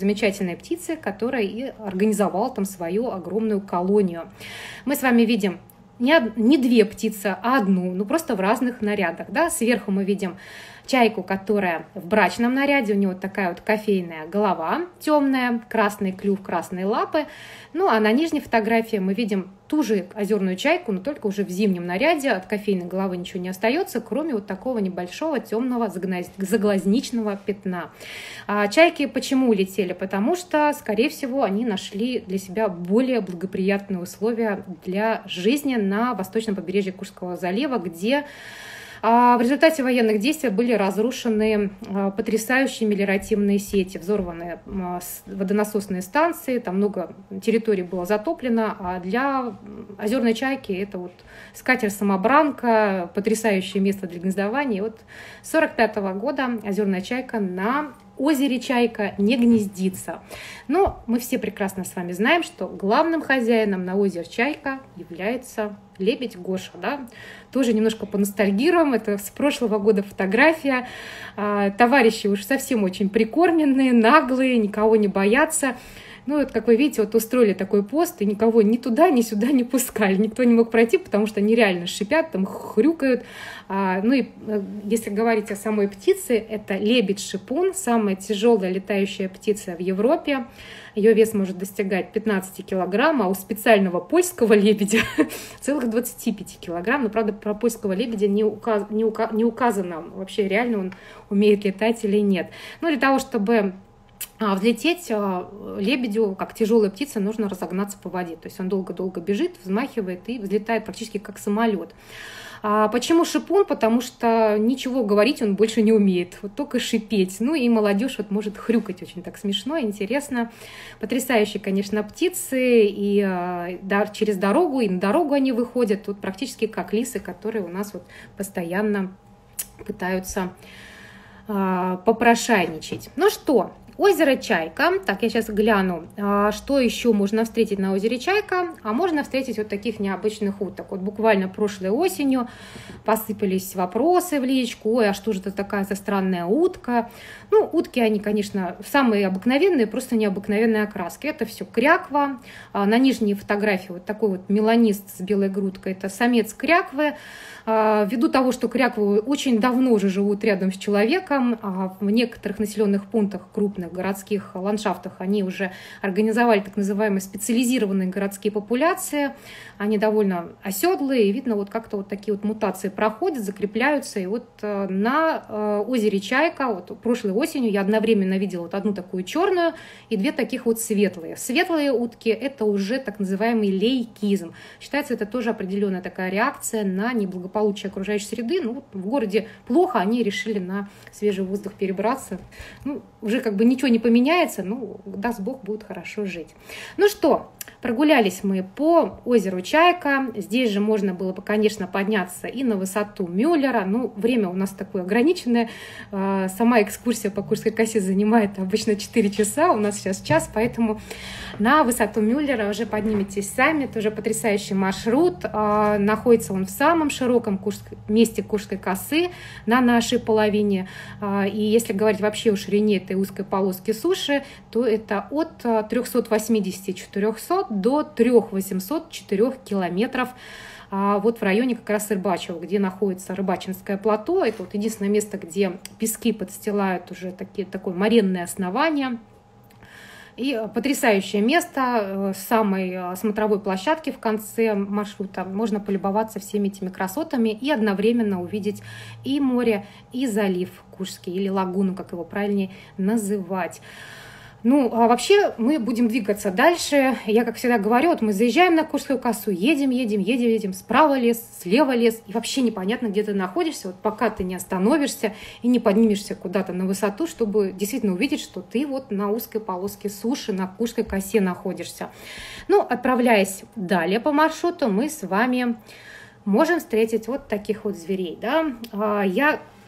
единственной птицы, которая и организовала там свою огромную колонию. Мы с вами видим не, од... не две птицы, а одну, ну просто в разных нарядах. Да? Сверху мы видим чайку, которая в брачном наряде, у нее вот такая вот кофейная голова темная, красный клюв, красные лапы. Ну а на нижней фотографии мы видим ту же озерную чайку, но только уже в зимнем наряде. От кофейной головы ничего не остается, кроме вот такого небольшого темного заглазничного пятна. А чайки почему улетели? Потому что, скорее всего, они нашли для себя более благоприятные условия для жизни на восточном побережье Курского залива, где в результате военных действий были разрушены потрясающие мелиоративные сети, взорваны водонасосные станции, там много территорий было затоплено, а для озерной чайки это вот скатерть-самобранка, потрясающее место для гнездования. И вот с сорок пятого года озерная чайка на озере Чайка не гнездится. Но мы все прекрасно с вами знаем, что главным хозяином на озере Чайка является лебедь Гоша. Да? Тоже немножко поностальгируем. Это с прошлого года фотография. Товарищи уж совсем очень прикормленные, наглые, никого не боятся. Ну, вот, как вы видите, вот устроили такой пост, и никого ни туда, ни сюда не пускали. Никто не мог пройти, потому что они реально шипят, там хрюкают. А, ну и если говорить о самой птице, это лебедь-шипун, самая тяжелая летающая птица в Европе. Ее вес может достигать пятнадцать килограмм, а у специального польского лебедя целых двадцать пять килограмм. Но, правда, про польского лебедя не, указ, не, ука, не указано вообще, реально он умеет летать или нет. Ну, для того, чтобы взлететь лебедю, как тяжелая птица, нужно разогнаться по воде. То есть он долго-долго бежит, взмахивает и взлетает практически как самолет. А почему шипун? Потому что ничего говорить он больше не умеет, вот только шипеть. Ну и молодежь вот может хрюкать очень так смешно, интересно. Потрясающие, конечно, птицы, и да, через дорогу, и на дорогу они выходят, тут практически как лисы, которые у нас вот постоянно пытаются а, попрошайничать. Ну что? Озеро Чайка. Так, я сейчас гляну, что еще можно встретить на озере Чайка. А можно встретить вот таких необычных уток. Вот буквально прошлой осенью посыпались вопросы в личку. Ой, а что же это такая за странная утка? Ну, утки, они, конечно, самые обыкновенные, просто необыкновенные окраски. Это все кряква. На нижней фотографии вот такой вот меланист с белой грудкой. Это самец кряквы. Ввиду того, что кряквы очень давно уже живут рядом с человеком, в некоторых населенных пунктах, крупных городских ландшафтах, они уже организовали так называемые специализированные городские популяции. Они довольно оседлые, и видно, вот как-то вот такие вот мутации проходят, закрепляются. И вот на озере Чайка, вот прошлой осенью я одновременно видела вот одну такую черную и две таких вот светлые. Светлые утки – это уже так называемый лейкизм. Считается, это тоже определенная такая реакция на неблагополучие окружающей среды. Ну, в городе плохо, они решили на свежий воздух перебраться. Ну, уже как бы ничего не поменяется, ну, даст Бог, будет хорошо жить. Ну что, прогулялись мы по озеру Чайка. Здесь же можно было бы, конечно, подняться и на высоту Мюллера. Ну, время у нас такое ограниченное. Сама экскурсия по Курской косе занимает обычно четыре часа, у нас сейчас час, поэтому на высоту Мюллера уже подниметесь сами. Это уже потрясающий маршрут. Находится он в самом широком месте Курской косы на нашей половине. И если говорить вообще о ширине этой узкой полоски суши, то это от трёхсот восьмидесяти четырёх до трёх тысяч восьмисот четырёх километров. Вот в районе как раз Рыбачьего, где находится Рыбачинское плато. Это вот единственное место, где пески подстилают уже такие, такое моренное основание. И потрясающее место, с самой смотровой площадки в конце маршрута можно полюбоваться всеми этими красотами и одновременно увидеть и море, и залив Курский, или лагуну, как его правильнее называть. Ну, а вообще мы будем двигаться дальше. Я, как всегда, говорю, вот мы заезжаем на Курскую косу, едем, едем, едем, едем, справа лес, слева лес, и вообще непонятно, где ты находишься, вот пока ты не остановишься и не поднимешься куда-то на высоту, чтобы действительно увидеть, что ты вот на узкой полоске суши, на Курской косе находишься. Ну, отправляясь далее по маршруту, мы с вами можем встретить вот таких вот зверей, да. Я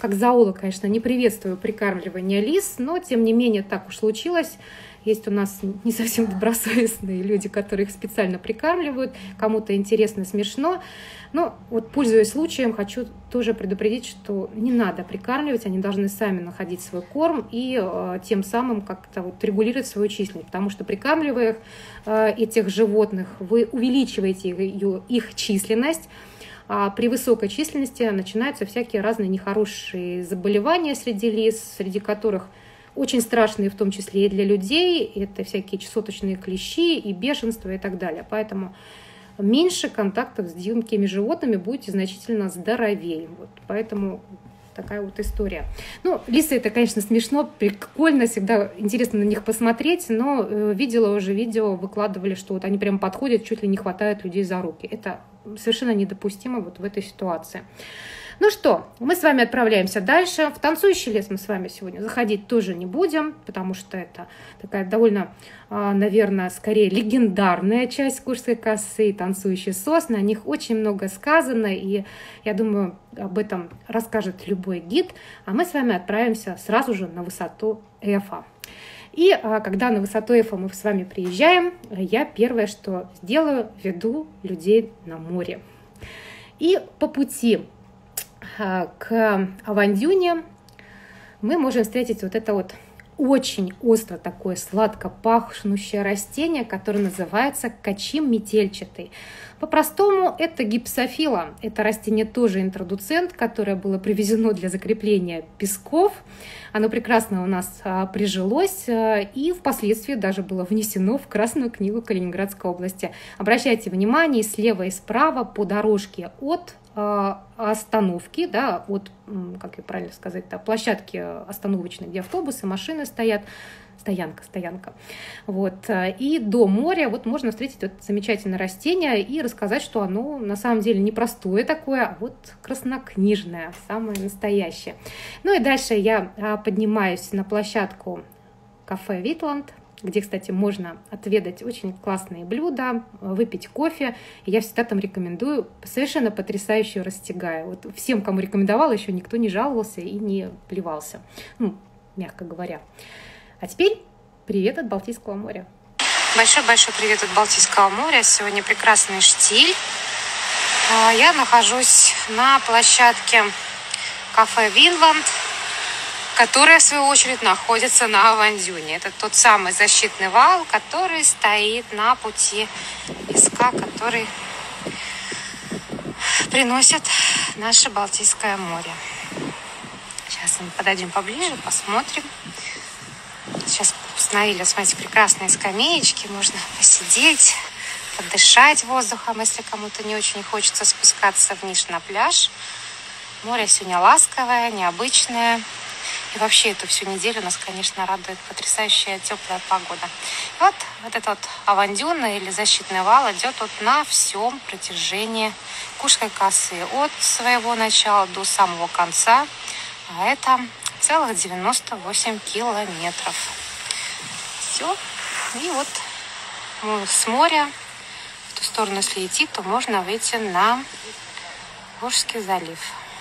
как зоолог, конечно, не приветствую прикармливание лис, но, тем не менее, так уж случилось. Есть у нас не совсем добросовестные люди, которые их специально прикармливают. Кому-то интересно, смешно. Но вот, пользуясь случаем, хочу тоже предупредить, что не надо прикармливать. Они должны сами находить свой корм и э, тем самым как-то вот регулировать свою численность. Потому что, прикармливая э, этих животных, вы увеличиваете ее, их численность. А при высокой численности начинаются всякие разные нехорошие заболевания среди лис, среди которых очень страшные, в том числе и для людей. Это всякие чесоточные клещи и бешенство и так далее. Поэтому меньше контактов с дикими животными, будете значительно здоровее. Вот, поэтому такая вот история. Ну, лисы — это, конечно, смешно, прикольно, всегда интересно на них посмотреть, но э, видела уже видео, выкладывали, что вот они прям подходят, чуть ли не хватают людей за руки. Это совершенно недопустимо вот в этой ситуации. Ну что, мы с вами отправляемся дальше. В танцующий лес мы с вами сегодня заходить тоже не будем, потому что это такая довольно, наверное, скорее легендарная часть Куршской косы, танцующие сосны. О них очень много сказано, и я думаю, об этом расскажет любой гид. А мы с вами отправимся сразу же на высоту Эфа. И а, когда на высоту Эфа мы с вами приезжаем, я первое, что сделаю, веду людей на море. И по пути к Авандюне мы можем встретить вот это вот очень остро такое сладко пахнущее растение, которое называется качим метельчатый. По-простому это гипсофила. Это растение тоже интродуцент, которое было привезено для закрепления песков. Оно прекрасно у нас а, прижилось и впоследствии даже было внесено в Красную книгу Калининградской области. Обращайте внимание, слева и справа по дорожке от остановки, да, от, как я правильно сказать, да, площадки остановочной, где автобусы, машины стоят, стоянка, стоянка, вот, и до моря вот можно встретить это замечательное растение и рассказать, что оно на самом деле не простое такое, а вот краснокнижное, самое настоящее. Ну и дальше я поднимаюсь на площадку кафе «Витланд», где, кстати, можно отведать очень классные блюда, выпить кофе. И я всегда там рекомендую совершенно потрясающую растягаю. Вот всем, кому рекомендовала, еще никто не жаловался и не плевался, ну, мягко говоря. А теперь привет от Балтийского моря. Большой-большой привет от Балтийского моря. Сегодня прекрасный штиль. Я нахожусь на площадке кафе «Винланд», которая, в свою очередь, находится на Авандюне. Это тот самый защитный вал, который стоит на пути песка, который приносит наше Балтийское море. Сейчас мы подойдем поближе, посмотрим. Сейчас установили, смотрите, прекрасные скамеечки. Можно посидеть, подышать воздухом, если кому-то не очень хочется спускаться вниз на пляж. Море сегодня ласковое, необычное. И вообще эту всю неделю нас, конечно, радует потрясающая теплая погода. И вот, вот этот вот Авандюна или защитный вал идет вот на всем протяжении Куршской косы. От своего начала до самого конца. А это целых девяносто восемь километров. Все. И вот с моря в ту сторону, если идти, то можно выйти на Волжский залив.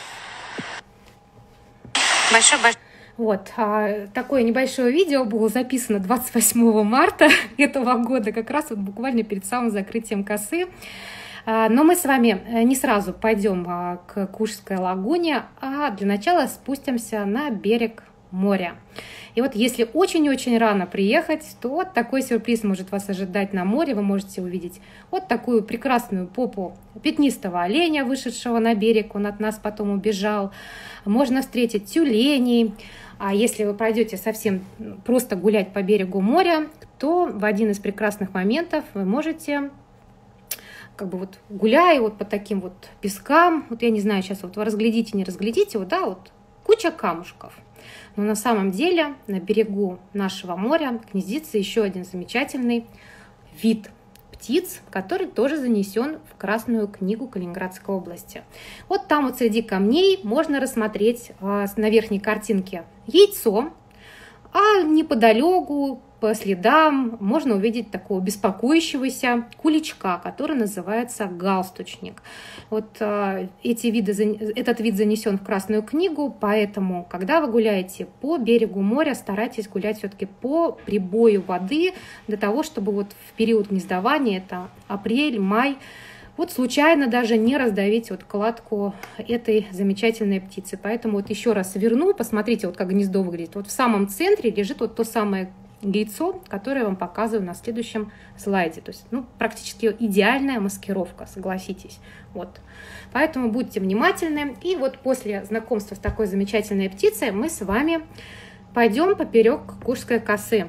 Большой-большой. Вот, а, такое небольшое видео было записано двадцать восьмого марта этого года, как раз вот буквально перед самым закрытием косы. А, но мы с вами не сразу пойдем а, к Куршской лагуне, а для начала спустимся на берег моря. И вот если очень-очень рано приехать, то вот такой сюрприз может вас ожидать на море. Вы можете увидеть вот такую прекрасную попу пятнистого оленя, вышедшего на берег, он от нас потом убежал. Можно встретить тюленей. А если вы пройдете совсем просто гулять по берегу моря, то в один из прекрасных моментов вы можете, как бы вот гуляя вот по таким вот пескам, вот я не знаю, сейчас вот вы разглядите, не разглядите, вот, да, вот куча камушков. Но на самом деле на берегу нашего моря гнездится еще один замечательный вид птиц, который тоже занесен в Красную книгу Калининградской области. Вот там вот среди камней можно рассмотреть э, на верхней картинке яйцо, а неподалеку по следам можно увидеть такого беспокоящегося куличка, который называется галстучник. Вот эти виды, этот вид занесен в Красную книгу, поэтому, когда вы гуляете по берегу моря, старайтесь гулять все-таки по прибою воды, для того, чтобы вот в период гнездования, это апрель, май, вот случайно даже не раздавить вот кладку этой замечательной птицы. Поэтому вот еще раз верну, посмотрите, вот как гнездо выглядит. Вот в самом центре лежит вот то самое яйцо, которое я вам показываю на следующем слайде. То есть, ну, практически идеальная маскировка, согласитесь. Вот. Поэтому будьте внимательны. И вот после знакомства с такой замечательной птицей мы с вами пойдем поперек Куршской косы.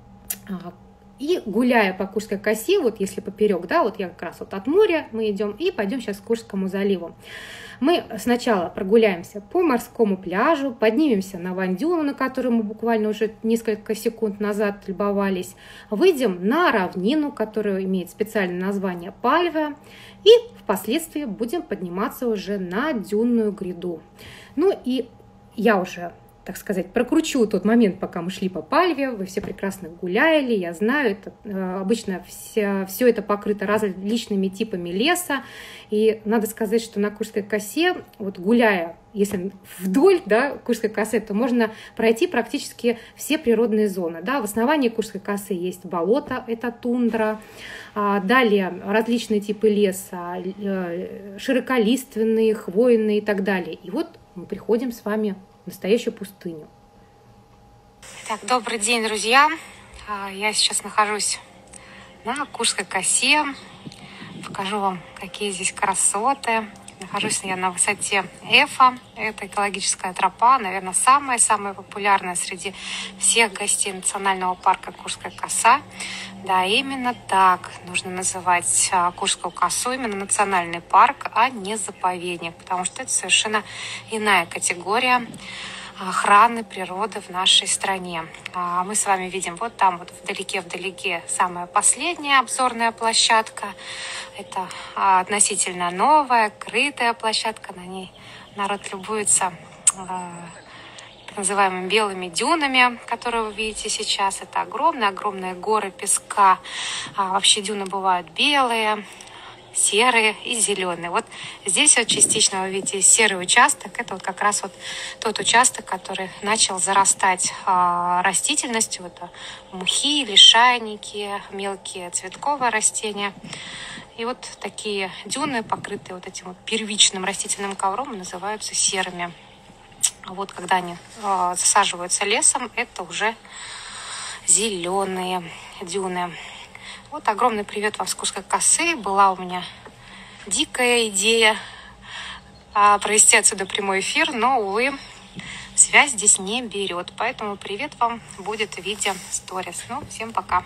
И гуляя по Куршской косе, вот если поперек, да, вот я как раз вот от моря мы идем и пойдем сейчас к Куршскому заливу. Мы сначала прогуляемся по морскому пляжу, поднимемся на Вандюну, на которую мы буквально уже несколько секунд назад любовались, выйдем на равнину, которая имеет специальное название Пальва, и впоследствии будем подниматься уже на дюнную гряду. Ну и я уже, так сказать, прокручу тот момент, пока мы шли по Пальве, вы все прекрасно гуляли, я знаю, это, э, обычно вся, все это покрыто различными типами леса, и надо сказать, что на Куршской косе, вот гуляя, если вдоль, да, Куршской косы, то можно пройти практически все природные зоны, да, в основании Куршской косы есть болото, это тундра, а далее различные типы леса, э, широколиственные, хвойные и так далее, и вот мы приходим с вами настоящую пустыню. Так, добрый день, друзья. Я сейчас нахожусь на Куршской косе. Покажу вам, какие здесь красоты. Нахожусь я на высоте Эфа. Это экологическая тропа, наверное, самая-самая популярная среди всех гостей национального парка Куршская коса. Да, именно так нужно называть Куршскую косу, именно национальный парк, а не заповедник, потому что это совершенно иная категория охраны природы в нашей стране. Мы с вами видим вот там вот вдалеке-вдалеке самая последняя обзорная площадка. Это относительно новая, крытая площадка, на ней народ любуется так называемыми белыми дюнами, которые вы видите сейчас. Это огромные-огромные горы песка. А вообще дюны бывают белые, серые и зеленые. Вот здесь вот частично вы видите серый участок. Это вот как раз вот тот участок, который начал зарастать а, растительностью. Это мухи, лишайники, мелкие цветковые растения. И вот такие дюны, покрытые вот этим вот первичным растительным ковром, называются серыми. Вот когда они э, засаживаются лесом, это уже зеленые дюны. Вот огромный привет вам с Куршской косы. Была у меня дикая идея э, провести отсюда прямой эфир, но, увы, связь здесь не берет. Поэтому привет вам будет в виде сторис. Ну, всем пока.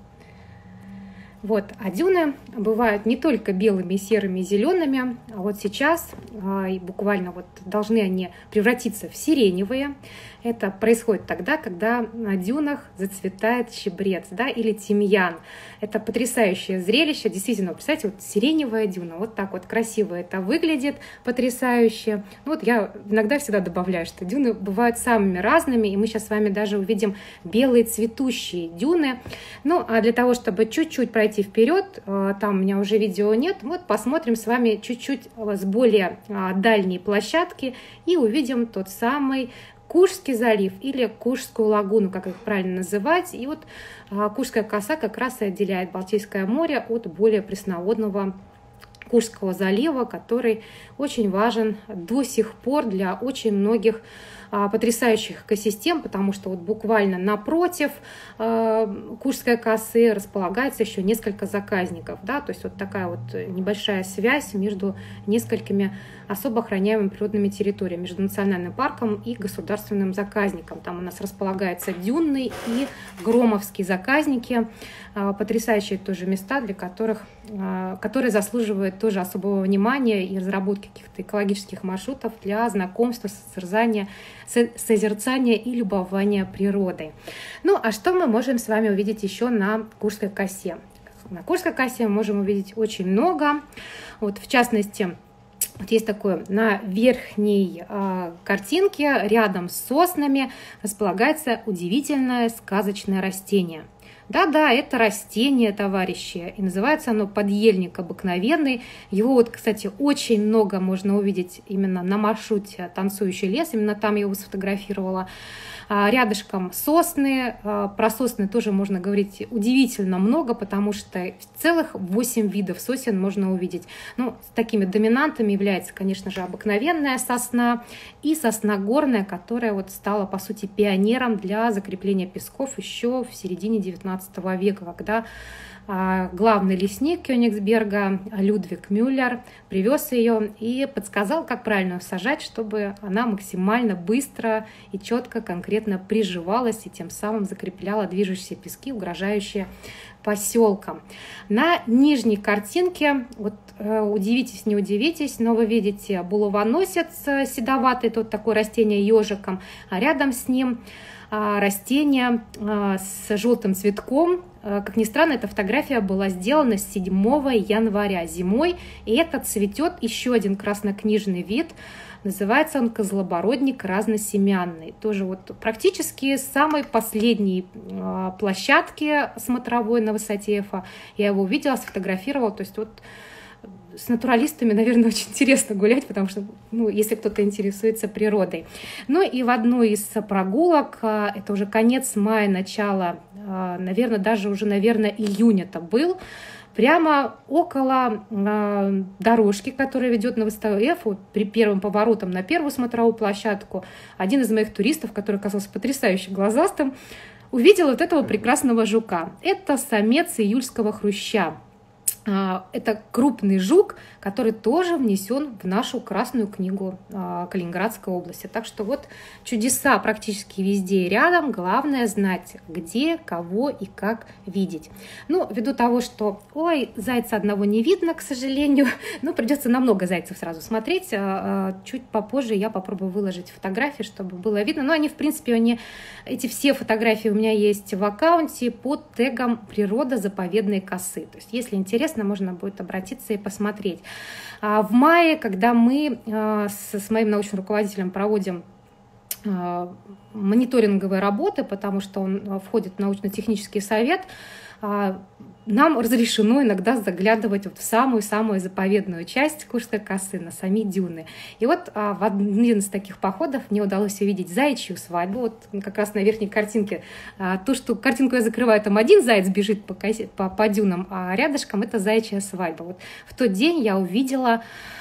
Вот, а дюны бывают не только белыми, серыми, зелеными, а вот сейчас а, буквально вот должны они превратиться в сиреневые. Это происходит тогда, когда на дюнах зацветает чебрец, да, или тимьян. Это потрясающее зрелище. Действительно, представьте, вот сиреневая дюна, вот так вот красиво это выглядит, потрясающе. Ну, вот я иногда всегда добавляю, что дюны бывают самыми разными, и мы сейчас с вами даже увидим белые цветущие дюны. Ну, а для того, чтобы чуть-чуть пройти вперед, там у меня уже видео нет, вот посмотрим с вами чуть-чуть с более дальней площадки и увидим тот самый Куршский залив или Куршскую лагуну, как их правильно называть. И вот Куршская коса как раз и отделяет Балтийское море от более пресноводного Куршского залива, который очень важен до сих пор для очень многих потрясающих экосистем, потому что вот буквально напротив Куршской косы располагается еще несколько заказников, да, то есть вот такая вот небольшая связь между несколькими особо охраняемыми природными территориями, между национальным парком и государственным заказником. Там у нас располагаются Дюнный и Громовский заказники, потрясающие тоже места, для которых, которые заслуживают тоже особого внимания и разработки каких-то экологических маршрутов для знакомства, созерцания, созерцания и любования природой. Ну, а что мы можем с вами увидеть еще на Куршской косе? На Куршской косе мы можем увидеть очень много. Вот, в частности, Вот есть такое, на верхней э, картинке рядом с соснами располагается удивительное сказочное растение. Да-да, это растение, товарищи, и называется оно подъельник обыкновенный. Его вот, кстати, очень много можно увидеть именно на маршруте «Танцующий лес», именно там я его сфотографировала. Рядышком сосны, про сосны тоже можно говорить удивительно много, потому что целых восемь видов сосен можно увидеть. Ну, с такими доминантами является, конечно же, обыкновенная сосна и сосна горная, которая вот стала, по сути, пионером для закрепления песков еще в середине девятнадцатого века, когда главный лесник Кёнигсберга Людвиг Мюллер привез ее и подсказал, как правильно ее сажать, чтобы она максимально быстро и четко, конкретно приживалась и тем самым закрепляла движущиеся пески, угрожающие поселкам. На нижней картинке, вот удивитесь, не удивитесь, но вы видите булавоносец седоватый, тут такое растение ежиком, а рядом с ним растение с желтым цветком. Как ни странно, эта фотография была сделана седьмого января зимой, и это цветет еще один краснокнижный вид. Называется он козлобородник разносемянный. Тоже вот практически с самой последней площадки смотровой на высоте Эфа. Я его увидела, сфотографировала. То есть вот с натуралистами, наверное, очень интересно гулять, потому что, ну, если кто-то интересуется природой. Ну и в одну из прогулок, это уже конец мая, начало, наверное, даже уже, наверное, июнь это был, прямо около э, дорожки, которая ведет на высоту Эфу, при первом поворотом на первую смотровую площадку, один из моих туристов, который оказался потрясающе глазастым, увидел вот этого прекрасного жука. Это самец июльского хруща. Это крупный жук, который тоже внесен в нашу Красную книгу Калининградской области. Так что вот чудеса практически везде и рядом. Главное знать, где, кого и как видеть. Ну, ввиду того, что, ой, зайца одного не видно, к сожалению, ну, придется на много зайцев сразу смотреть. Чуть попозже я попробую выложить фотографии, чтобы было видно. Но они, в принципе, они, эти все фотографии у меня есть в аккаунте под тегом «Природа заповедной косы». То есть, если интересно, можно будет обратиться и посмотреть. В мае, когда мы с моим научным руководителем проводим мониторинговые работы, потому что он входит в научно-технический совет, нам разрешено иногда заглядывать вот в самую-самую заповедную часть Курской косы, на сами дюны. И вот в один из таких походов мне удалось увидеть заячью свадьбу. Вот как раз на верхней картинке. То, что картинку я закрываю, там один заяц бежит по, косе, по, по дюнам, а рядышком это заячья свадьба. Вот в тот день я увидела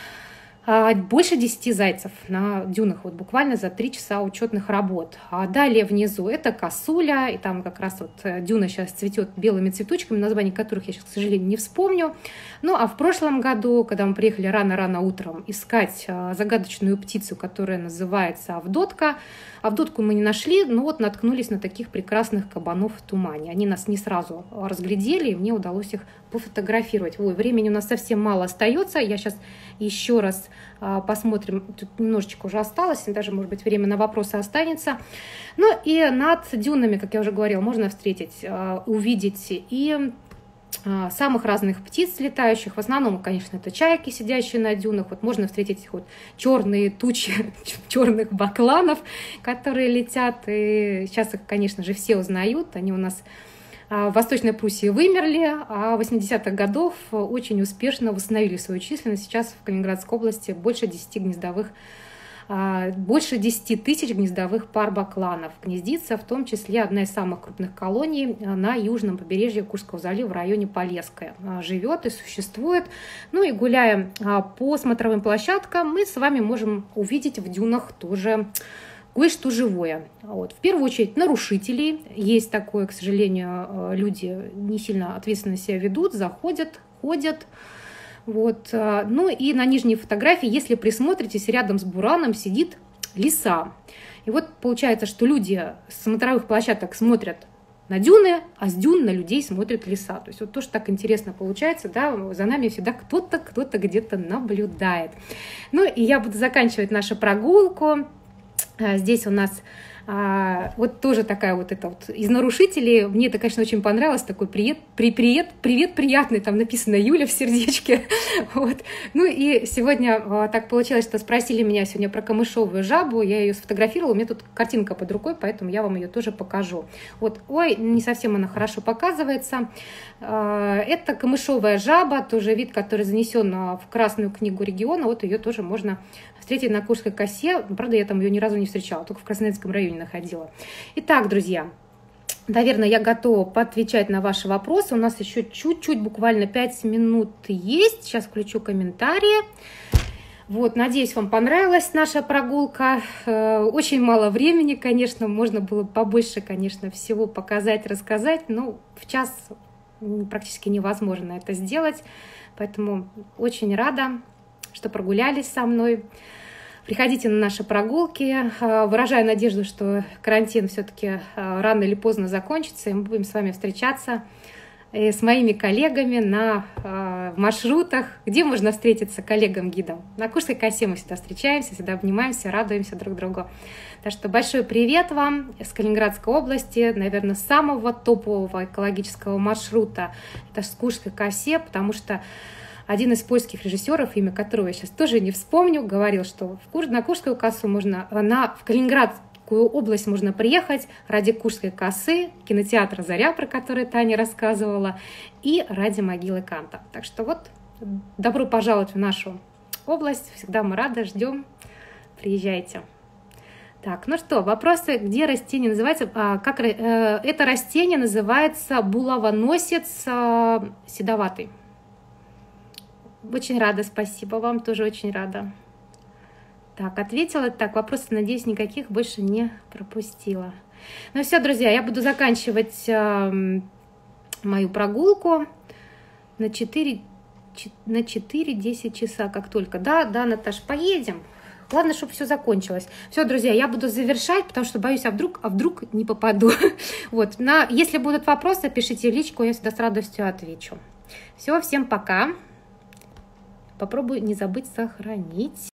больше десяти зайцев на дюнах, вот буквально за три часа учетных работ. А далее внизу это косуля, и там как раз вот дюна сейчас цветет белыми цветочками, названия которых я сейчас, к сожалению, не вспомню. Ну а в прошлом году, когда мы приехали рано-рано утром искать загадочную птицу, которая называется авдотка, авдотку мы не нашли, но вот наткнулись на таких прекрасных кабанов в тумане. Они нас не сразу разглядели, и мне удалось их пофотографировать. Ой, времени у нас совсем мало остается. Я сейчас еще раз а, посмотрим. Тут немножечко уже осталось, даже, может быть, время на вопросы останется. Ну и над дюнами, как я уже говорила, можно встретить, а, увидеть и а, самых разных птиц летающих. В основном, конечно, это чайки, сидящие на дюнах. Вот можно встретить вот черные тучи черных бакланов, которые летят. И сейчас их, конечно же, все узнают. Они у нас в Восточной Пруссии вымерли, а в восьмидесятых годах очень успешно восстановили свою численность. Сейчас в Калининградской области больше десяти гнездовых, больше десяти тысяч гнездовых пар бакланов гнездится, в том числе одна из самых крупных колоний на южном побережье Курского залива в районе Полесское. Живет и существует. Ну и гуляя по смотровым площадкам, мы с вами можем увидеть в дюнах тоже кое-что живое. Вот. В первую очередь нарушителей. Есть такое, к сожалению, люди не сильно ответственно себя ведут, заходят, ходят. Вот. Ну и на нижней фотографии, если присмотритесь, рядом с бураном сидит лиса. И вот получается, что люди с смотровых площадок смотрят на дюны, а с дюн на людей смотрят лиса. То есть вот тоже так интересно получается, да, за нами всегда кто-то, кто-то где-то наблюдает. Ну и я буду заканчивать нашу прогулку. Здесь у нас А, вот тоже такая вот это вот из нарушителей. Мне это, конечно, очень понравилось. Такой привет, при, привет, привет, приятный. Там написано Юля в сердечке. Вот. Ну и сегодня а, так получилось, что спросили меня сегодня про камышовую жабу. Я ее сфотографировала. У меня тут картинка под рукой, поэтому я вам ее тоже покажу. Вот, ой, не совсем она хорошо показывается. А, это камышовая жаба, тоже вид, который занесен в Красную книгу региона. Вот ее тоже можно встретить на Курской косе. Правда, я там ее ни разу не встречала, только в Красноярском районе находила. Итак, друзья, наверное, я готова поотвечать на ваши вопросы. У нас еще чуть-чуть, буквально пять минут есть. Сейчас включу комментарии. Вот, надеюсь, вам понравилась наша прогулка. Очень мало времени, конечно, можно было побольше, конечно, всего показать, рассказать, но в час практически невозможно это сделать. Поэтому очень рада, что прогулялись со мной. Приходите на наши прогулки. Выражаю надежду, что карантин все-таки рано или поздно закончится, и мы будем с вами встречаться с моими коллегами на маршрутах, где можно встретиться коллегам-гидам. На Курской косе мы всегда встречаемся, всегда обнимаемся, радуемся друг другу. Так что большой привет вам из Калининградской области, наверное, самого топового экологического маршрута. Это с Курской косе, потому что один из польских режиссеров, имя которого я сейчас тоже не вспомню, говорил, что в Кур... на Курскую косу можно, на... в Калининградскую область можно приехать ради Курской косы, кинотеатра «Заря», про который Таня рассказывала, и ради могилы Канта. Так что вот, добро пожаловать в нашу область, всегда мы рады, ждем, приезжайте. Так, ну что, вопросы, где растение называется, а, как э, это растение называется булавоносец э, седоватый. Очень рада, спасибо вам, тоже очень рада. Так, ответила. Так, вопросов, надеюсь, никаких больше не пропустила. Ну все, друзья, я буду заканчивать э, мою прогулку на четыре-десять часа, как только. Да, да, Наташ, поедем. Главное, чтобы все закончилось. Все, друзья, я буду завершать, потому что боюсь, а вдруг, а вдруг не попаду. Вот, на, если будут вопросы, пишите в личку, я всегда с радостью отвечу. Все, всем пока. Попробую не забыть сохранить.